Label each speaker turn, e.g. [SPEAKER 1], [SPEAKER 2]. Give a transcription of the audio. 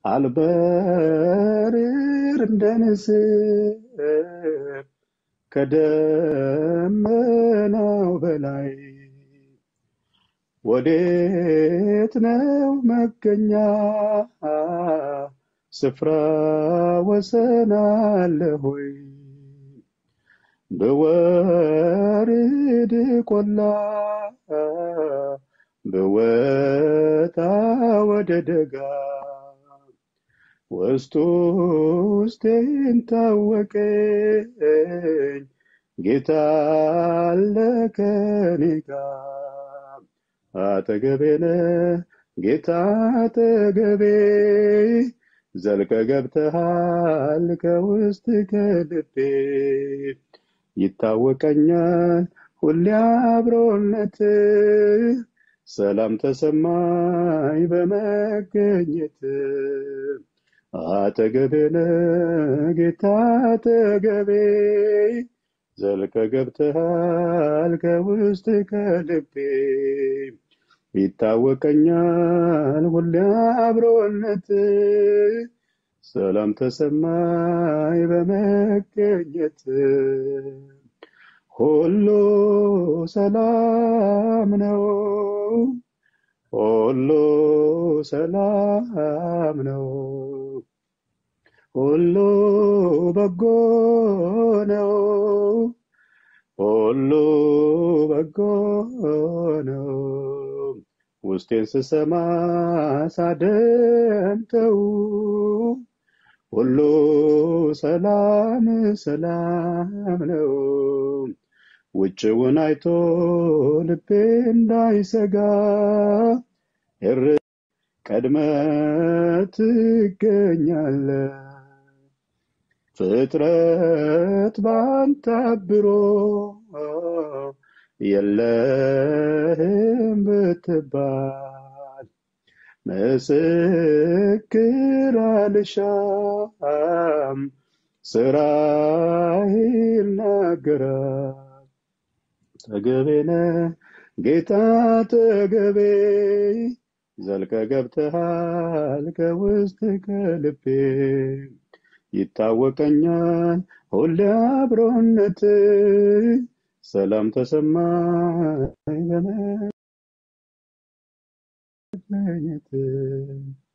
[SPEAKER 1] አልበርር እንደንስር ከደመናው በላይ ወዴት ነው መገኛ ስፍራ ወሰን አለ ሆይ በወርድ ቆላ በወጣ ወደ ደጋ ውስጤን ታወቀኝ ጌታ አለ ከኔ ጋር አጠገቤ ነህ ጌታ አጠገቤ ዘልቀህ ገብተሃል ከውስጥ ከልቤ ይታወቀኛል ሁሌ አብሮነትህ ሰላም ተሰማኝ በመገኘትህ አጠገቤ ነህ ጌታ አጠገቤ ዘልቀህ ገብተሃል ከውስጥ ከልቤ ይታወቀኛል ሁሌ አብሮነትህ ሰላም ተሰማኝ በመገኘትህ ሁሉ ሰላም ነው ሁሉ ሰላም ነው ሁሉ በጎ ነው ሁሉ በጎ ነው ውስጤን ስሰማ ሳደምጠው ሁሉ ሰላም ሰላም ነው ውጭውን አይቶ ልቤ እንዳይሰጋ ቀድመህ ትገኛለህ ፍጥረት ባንተ አብሮ የለህም ብትባል ምስክር አልሻም ስራህ ይናገራል አጠገቤ ነህ ጌታ አጠገቤ ዘልቀህ ገብተሃል ከውስጥ ከልቤ ይታወቀኛል ሁሌ አብሮነትህ ሰላም ተሰማኝ በመገኘትህ